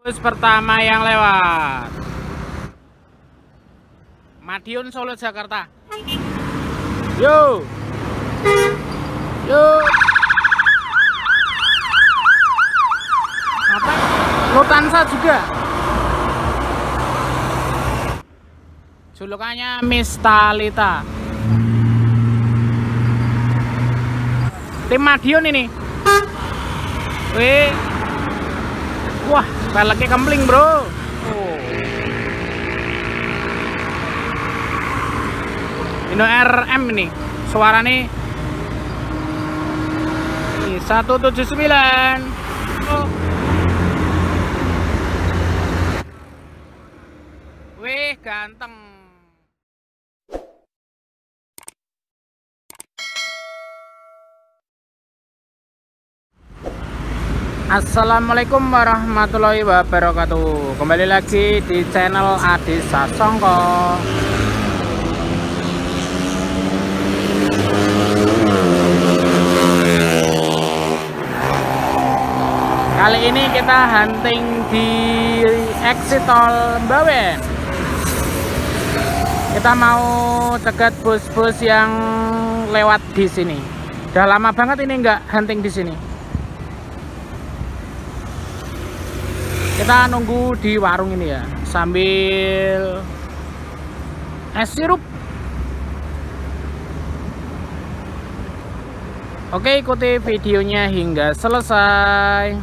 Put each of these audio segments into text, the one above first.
Bus pertama yang lewat. Madiun Solo Jakarta. Yo. Yo. Apa? Lufthansa juga. Julukannya Miss Talita. Tim Madiun ini. Wih. Wah, peleknya kempling, bro. Ini RM ini. Suara nih 179. Wih, ganteng. Assalamualaikum warahmatullahi wabarakatuh. Kembali lagi di channel Adi Sasongko. Kali ini kita hunting di exit tol Bawen. Kita mau cegat bus-bus yang lewat di sini. Udah lama banget ini nggak hunting di sini. Kita nunggu di warung ini ya, sambil es sirup. Oke, ikuti videonya hingga selesai.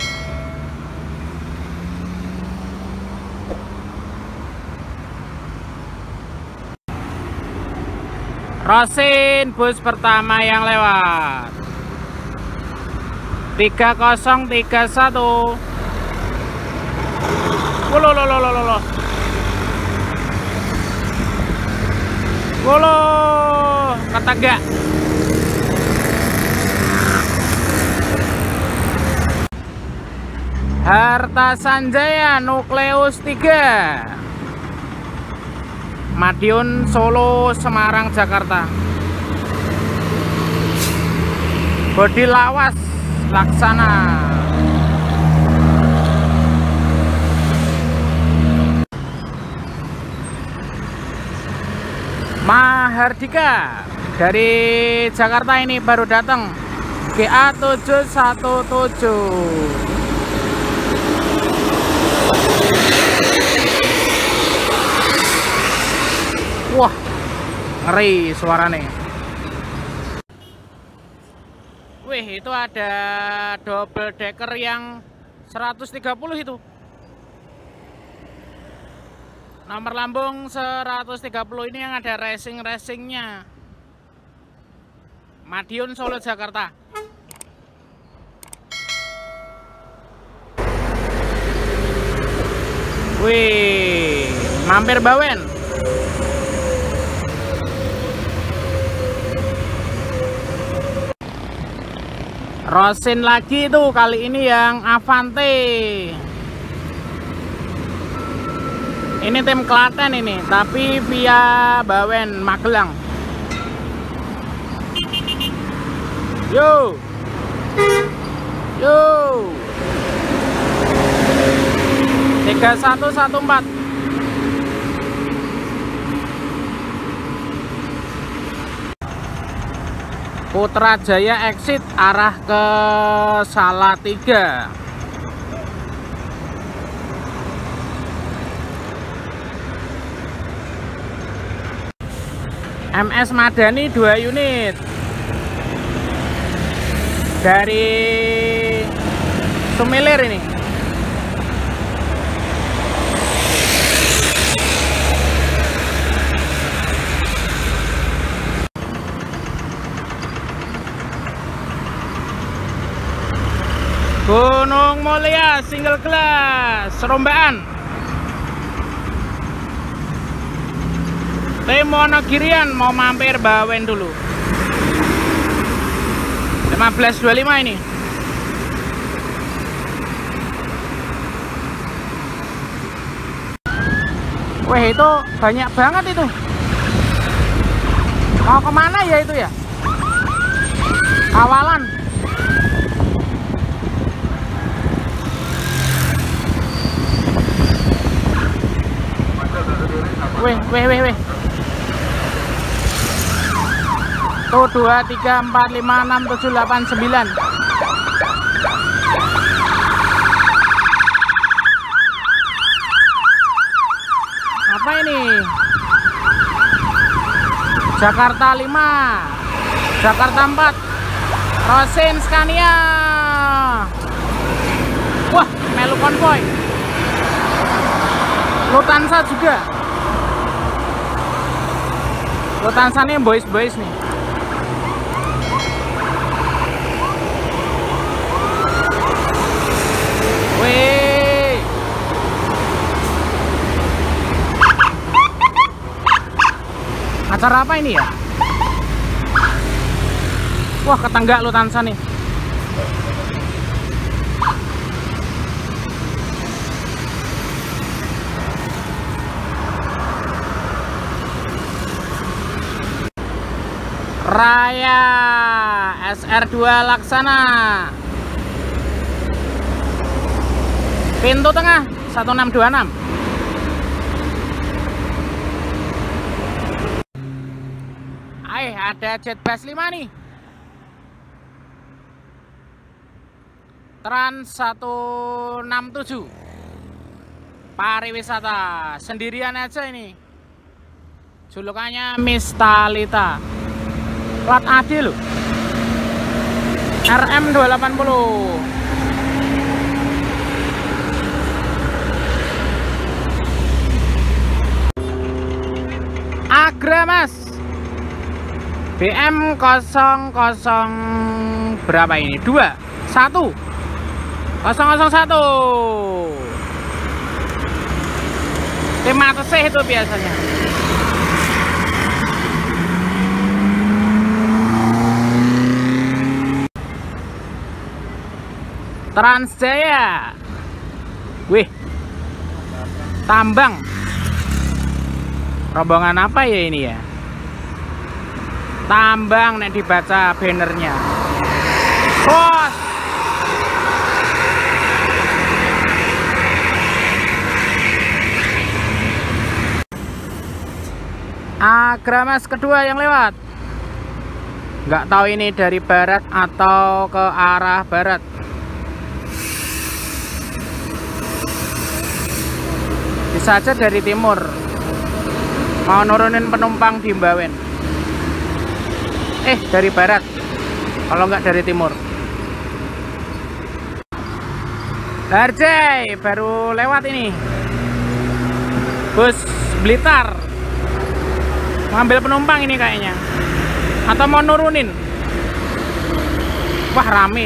Rosin bus pertama yang lewat 3031. Wolo ketegak. Harta Sanjaya Nukleus 3 Madiun Solo Semarang Jakarta. Bodi lawas laksana. Mahardika dari Jakarta ini baru datang. GA 717. Wah, ngeri suaranya. Wih, itu ada double decker yang 130 itu. Nomor lambung 130 ini yang ada racing-racingnya. Madiun Solo Jakarta. Wih, mampir Bawen. Rosin lagi tuh, kali ini yang Avante. Ini tim Klaten ini, tapi via Bawen Magelang. Yo. Yo. 3114. Putrajaya exit arah ke Salatiga. MS Madani 2 unit dari Sumilir ini. Gunung Mulia single class Serombaan. Tim Wonogirian mau mampir Bawen dulu. 1525 ini. Wih, itu banyak banget itu. Mau kemana ya itu ya? Awalan. Weh. Tuh 2, 3, 4, 5, 6, 7, 8, 9. Apa ini? Jakarta 5, Jakarta 4, Rosin Scania. Wah, melu konvoy. Lufthansa juga. Lufthansa nih boys nih. Wih. Acara apa ini ya? Wah, ketenggak Lufthansa nih. Raya SR2 Laksana. Pintu tengah 1626. Ada Jetbus 5 nih. Trans 167. Pariwisata. Sendirian aja ini. Julukannya Miss Talita. Plat AD loh. RM 280. Agra Mas. BM 00 berapa ini? 2 1 001. Tim atas itu biasanya. Transjaya. Wih, tambang. Rombongan apa ya ini ya? Tambang nek dibaca bannernya. Bos. Agramas kedua yang lewat. Nggak tahu ini dari barat atau ke arah barat. Bisa aja dari timur. Mau nurunin penumpang di Mbawen. Dari barat. Kalau nggak dari timur. Harjay baru lewat ini. Bus Blitar. Ngambil penumpang ini kayaknya. Atau mau nurunin. Wah, rame.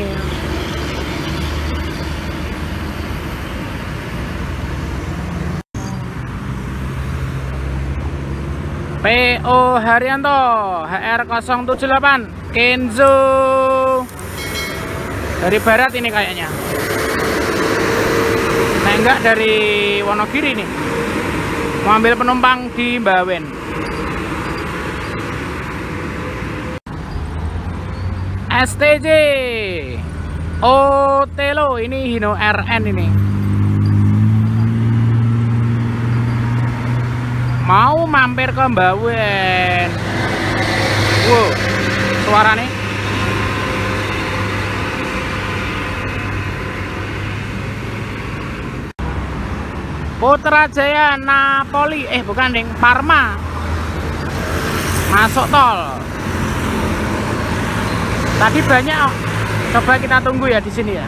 PO Haryanto HR078 Kenzo. Dari barat ini kayaknya. Nah, enggak dari Wonogiri nih. Mau ambil penumpang di Mbawen. STJ Otelo, ini Hino RN ini. Mau mampir ke Mbawen. Wow, suara nih. Putrajaya Napoli, bukan ding, Parma. Masuk tol. Tadi banyak. Coba kita tunggu ya di sini ya.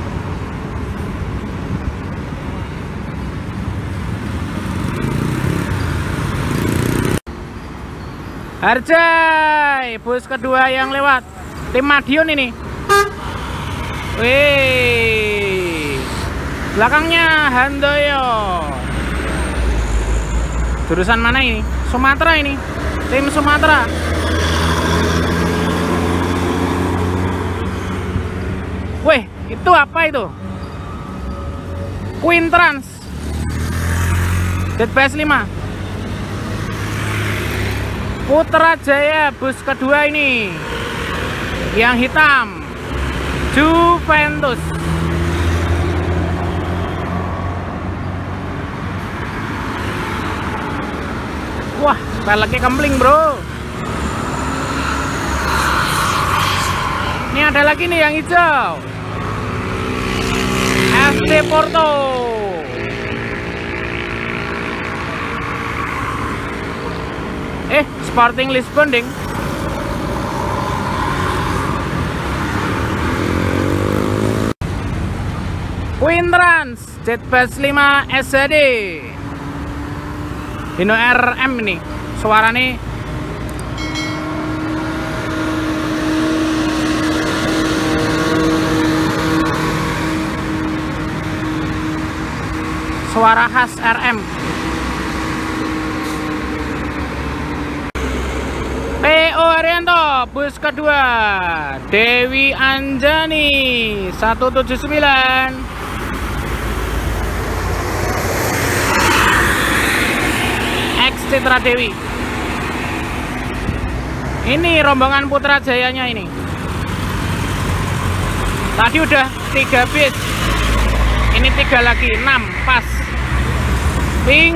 Harjay, bus kedua yang lewat. Tim Madiun ini. Wih, belakangnya Handoyo. Jurusan mana ini? Sumatera ini. Tim Sumatera. Wih, itu apa itu? Queen Trans Jetbus 5. Putrajaya bus kedua ini. Yang hitam Juventus. Velgnya kempling bro. Ini ada lagi nih yang hijau, FC Porto. Sporting Lisbon ding. Quintrans Jetbus 5 SHD Hino RM ini suaranya suara khas RM. PO Arianto bus kedua Dewi Anjani 179 Citra Dewi. Ini rombongan Putra Jayanya ini. Tadi udah 3 bis. Ini 3 lagi, 6 pas. Pink,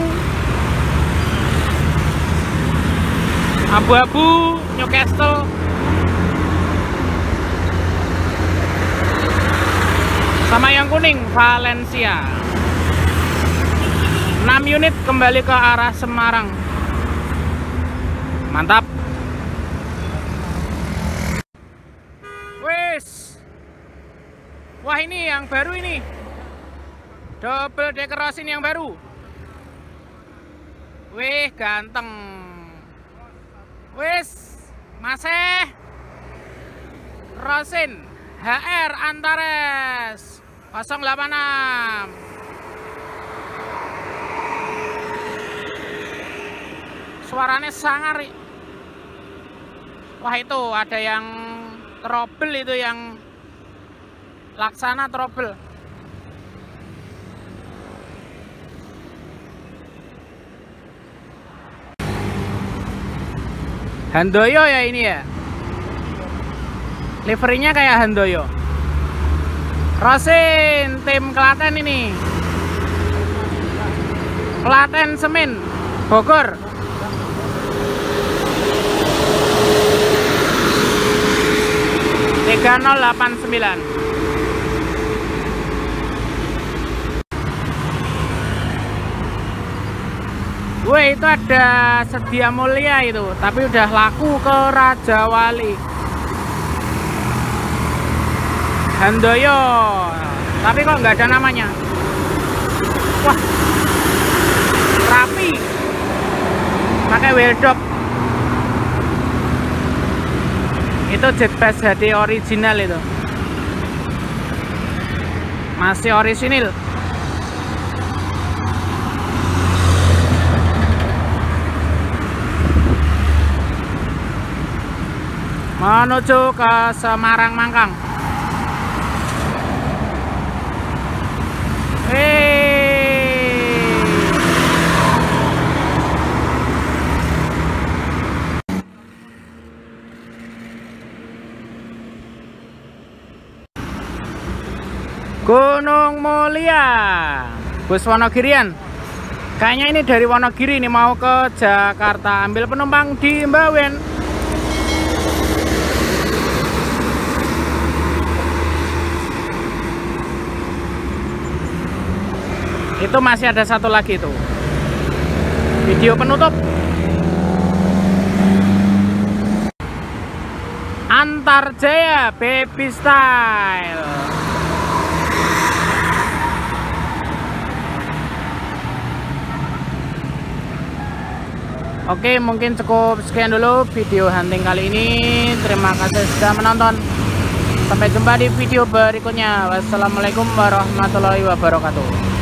abu-abu, Newcastle. Sama yang kuning, Valencia. 6 unit kembali ke arah Semarang. Mantap. Wes. Wah, ini yang baru ini. Double decker Rosin yang baru. Wih, ganteng. Wes, masih Rosin HR Antares 086. Suaranya sangar. Wah, itu ada yang trouble, itu yang Laksana trouble. Handoyo ya ini ya. Liverinya kayak Handoyo. Rosin tim Klaten ini. Klaten Semin Bogor. Tiga 089. Wih, itu ada Sedia Mulia itu, tapi udah laku ke Raja Wali. Handoyo, tapi kok nggak ada namanya. Wah, rapi, pakai wheel dop. Itu Jetbus HD original itu, masih orisinil. Menuju ke Semarang Mangkang. Gunung Mulia, bus Wonogirian. Kayaknya ini dari Wonogiri ini mau ke Jakarta, ambil penumpang di Mbawen. Itu masih ada satu lagi tuh. Video penutup. Antarjaya Baby Style. Oke, mungkin cukup sekian dulu video hunting kali ini. Terima kasih sudah menonton. Sampai jumpa di video berikutnya. Wassalamualaikum warahmatullahi wabarakatuh.